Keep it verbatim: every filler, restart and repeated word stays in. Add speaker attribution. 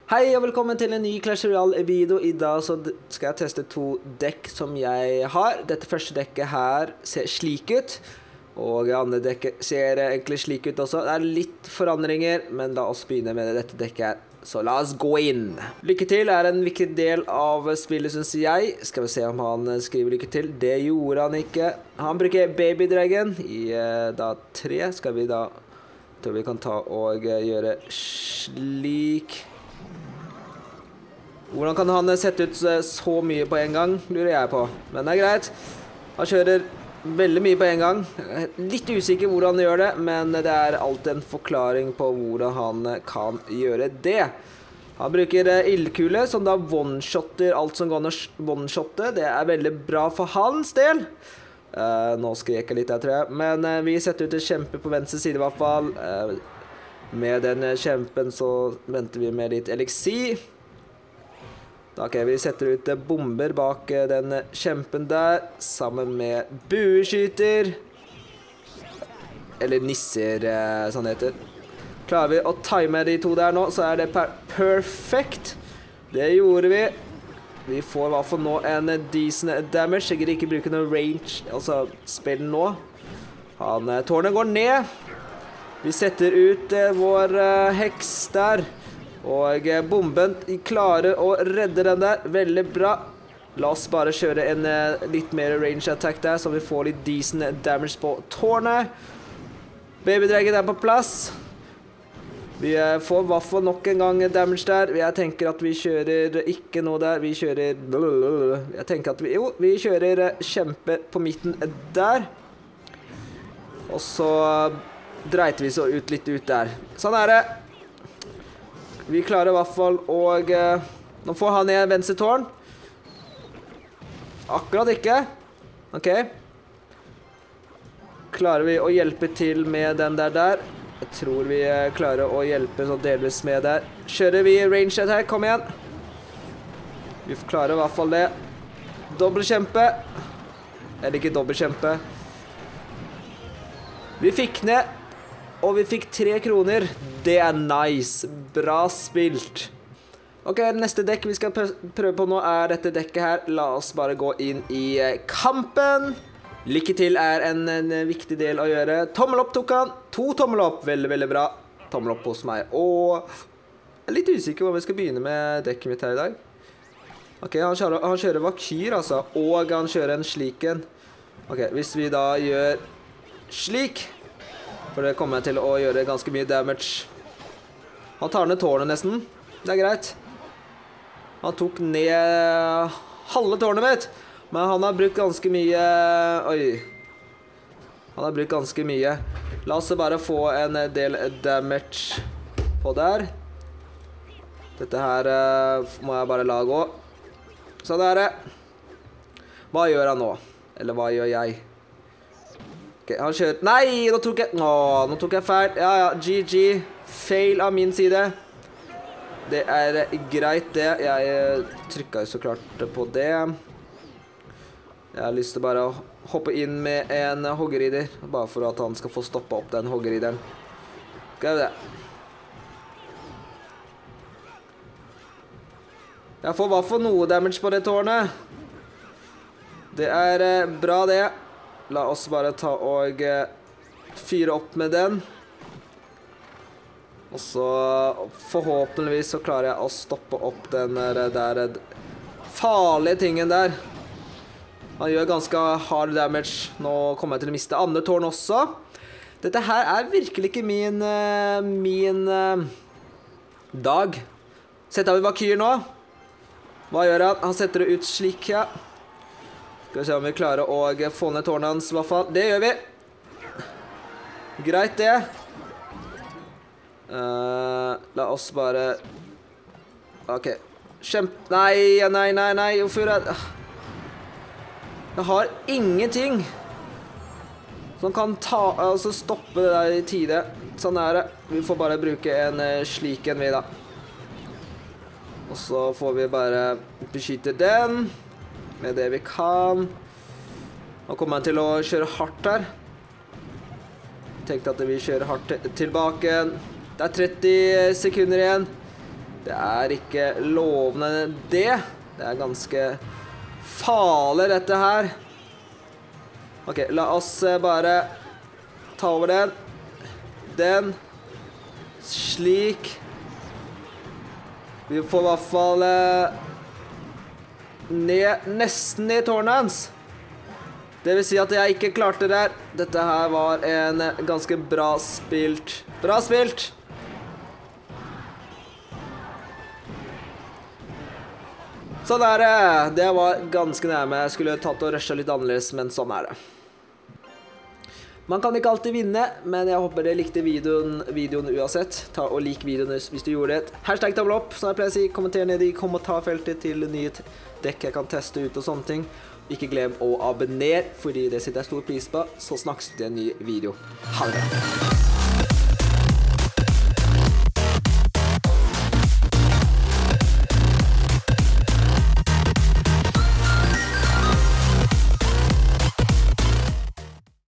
Speaker 1: Hei og velkommen til en ny Clash Royale-video. I dag så skal jeg teste to dekk som jeg har. Dette første dekket her ser slik ut, og det andre dekket ser egentlig slik ut også. Det er litt forandringer, men la oss begynne med dette dekket her. Så la oss gå inn. Lykke til er en viktig del av spillet, synes jeg. Skal vi se om han skriver lykke til. Det gjorde han ikke. Han bruker Baby Dragon i da tre. Skal vi da, tror vi kan ta og gjøre slik. Hvordan kan han sette ut så mye på en gang, lurer jeg på. Men det er greit. Han kjører veldig mye på en gang. Litt usikker hvordan han gjør det, men det er alltid en forklaring på hvordan han kan gjøre det. Han bruker ildkule, som da one-shotter alt som går an å one-shotte. Det er veldig bra for hans del. Uh, nå skrek jeg litt her, tror jeg. Men uh, vi setter ut en kjempe på venstre side i hvert fall. Uh, med den kjempen så venter vi med litt elixir. Da kan vi sette ut bomber bak den kjempen der, sammen med bueskyter. Eller nisser, sånn heter. Klarer vi å time de to der nå, så er det per perfekt. Det gjorde vi. Vi får i hvert fall nå en decent damage. Jeg gidder ikke bruke noe range, altså spill nå. Han, tårnet går ned. Vi setter ut vår heks der. Og bomben klarer å redde den der. Veldig bra. La oss bare kjøre en uh, litt mer range attack der, så vi får litt decent damage på tårnet. Baby Dragon er på plass. Vi uh, får i hvert fall nok en gang damage der. Jeg tenker at vi kjører ikke noe der. Vi kjører... Jeg tenker at vi... Jo, vi kjører uh, kjempe på midten der. Og så uh, dreiter vi så ut litt ut der. Sånn er det. Vi klarer i hvert fall, og uh, nå får han ned venstre tårn. Akkurat ikke. Ok. Klarer vi å hjelpe til med den der der? Jeg tror vi uh, klarer å hjelpe så delvis med der. Kjører vi range attack, kom igjen. Vi klarer i hvert fall det. Dobbeltkjempe. Eller ikke dobbeltkjempe. Vi fikk ned. Og vi fikk tre kroner. Det er nice. Bra spilt. Ok, neste dekk vi skal prøve på nå er dette dekket her. La oss bare gå inn i kampen. Lykke til er en, en viktig del å gjøre. Tommel opp tok han. To tommel opp. Veldig, veldig bra. Tommel opp hos meg. Og jeg er litt usikker hvor vi skal begynne med dekket mitt her i dag. Ok, han kjører, han kjører vakyr altså. Og han kjører en sliken. Ok, hvis vi da gjør slik... For det kommer til å gjøre ganske mye damage. Han tar ned tårnet nesten. Det er greit. Han tok ned halve tårnet mitt. Men han har brukt ganske mye... Oi. Han har brukt ganske mye. La oss bare få en del damage på der. Dette her uh, må jeg bare la gå. Sånn er det. Hva gjør han nå? Eller hva gjør jeg? Ok, han kjører... Nei, nå tok jeg... Åh, nå tok jeg feil. Ja, ja, G G. Fail av min side. Det er greit det. Jeg trykket jo så klart på det. Jeg har lyst til bare å hoppe inn med en hoggerider. Bare for at han skal få stoppet opp den hoggerideren. Skal vi det. Jeg får i hvert fall noe damage på det tårnet. Det er bra det. La oss bare ta og fyre opp med den. Og så forhåpentligvis så klarer jeg å stoppe opp den der, der farlige tingen der. Han gjør ganske hard damage. Nå kommer jeg til å miste andre tårn også. Dette her er virkelig ikke min, min dag. Setter vi vakyr nå? Hva gjør han? Han setter det ut slik, ja. Skal vi se om vi klarer å få ned tårnet hans i hvert fall. Det gjør vi. Greit det. Uh, la oss bare... Ok. Kjemp... Nei, nei, nei, nei. Hvorfor er det... Jeg har ingenting som kan ta... Altså stoppe det der i tide. Sånn er det. Vi får bare bruke en slik en vi da. Og så får vi bare beskytte den. Med det vi kan. Nå kommer han til å kjøre hardt her. Jeg tenkte at vi kjører hardt tilbake. Det er tretti sekunder igjen. Det er ikke lovende det. Det er ganske farlig dette her. Ok, la oss bare ta over den. Den. Slik. Vi får i hvert fall ned, nesten ned i tårnet hans. Det vil si at jeg ikke klarte det her. Dette her var en ganske bra spilt. Bra spilt! Sånn er det. Det var ganske nærme. Jeg skulle tatt og rushet litt annerledes, men sånn er det. Man kan ikke alltid vinne, men jeg håper dere likte videoen, videoen uansett. Ta og lik videoen hvis du gjorde det. Hashtag tommel opp, som jeg pleier å si. Kommenter ned i kommentarfeltet til nye dekk jeg kan teste ut og sånne ting. Ikke glem å abonnere, fordi det sitter jeg stor pris på. Så snakkes vi til en ny video. Ha det bra.